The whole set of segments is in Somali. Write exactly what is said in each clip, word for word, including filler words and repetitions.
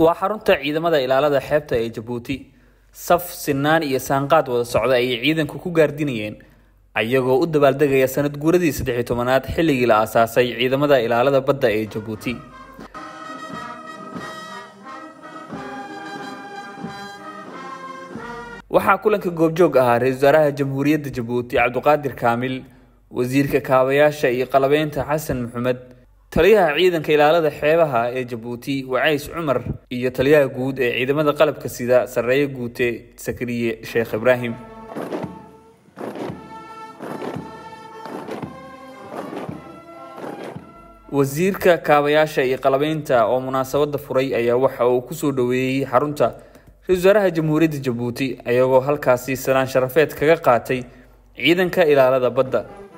waa xarunta ciidamada ilaalada xeebta ee Djibouti. Saf sinaan iyo saanqaad wada socda ay ciidanku ku gaardinayeen ayagoo u dabaaldegaya sanad guuradii saddex iyo tobanaad xilligii la aasaasay ciidamada ilaalada badda ee Djibouti. waxaa kulanka goobjoog ahaa ra'iisul wasaaraha Jamhuuriyadda Djibouti Cabdiqaadir Kaamil, wasiirka kaabayaasha iyo qalabeynta Xasan Maxamed, taliyaha ciidanka ilaalada xeebaha ee Djibouti Wacays Cumar iyo taliyaha guud ee ciidamada qalabka sida Sareeye Guute Sakariye Sheekh Ibraahim. wasiirka kaabayaasha iyo qalabeynta oo munaasabada furay ayaa waxa uu ku soo dhaweeyay xarunta ra'iisul wasaaraha Jamhuuriyadda Djibouti ayagoo halkaasi salaan sharafeed kaga qaatay ciidanka ilaalada badda.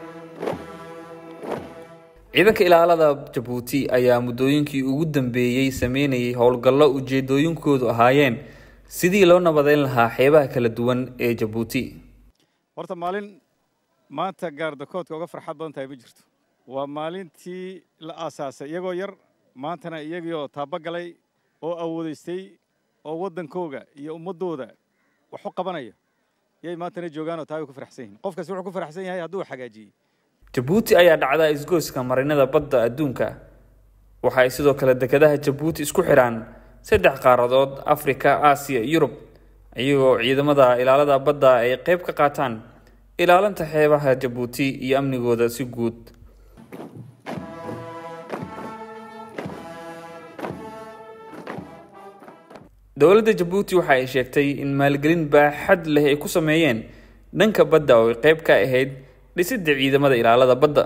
ciidanka ilaalada Djibouti ayaa muddooyinkii ugu dambeeyay sameynayay howlgallo ujeedooyinkoodu ahaayeen sidii loo nabadeyn lahaa xeebaha kala duwan ee Djibouti. horta maalin maanta gaardakoodka uga farxad badan tahay ma jirto. waa maalintii la aasaasay iyagoo yar, maantana iyagoo taabagalay oo awoodaystay oo wadankooga iyo ummadooda wax u qabanaya yay maantana joogaan oo taay ku faraxsan yihiin. qofkaas wuxuu ku faraxsan yahay hadduu xagaajiyay. Djibouti ayaa dhacda isgoyska marinada badda adduunka. waxa ay sidoo kale dekedaha Djibouti isku xiraan saddex qaaradood, Afrika, Aasiya, Yurub, iyagoo ciidamada ilaalada badda ay qayb ka qaataan ilaalinta xeebaha Djibouti iyo amnigooda si guud. dowladda Djibouti waxa ay sheegtay in maalgelin baaxad leh ay ku sameeyeen dhanka badda oo qayb ka ahayd dhisidda ciidamada ilaalada badda.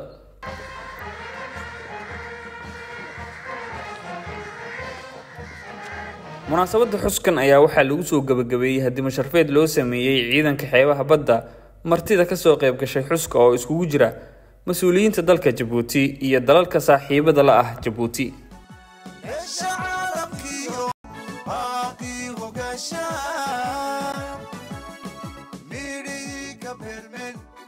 munaasabadda xuskan ayaa waxaa lagu soo gabagabeeyay hadima sharafeed loo sameeyay ciidanka xeebaha badda martida ka soo qayb gashay xuska oo iskugu jira mas'uuliyiinta dalka Djibouti iyo dalalka saaxiibada la ah Djibouti. Miri ka permen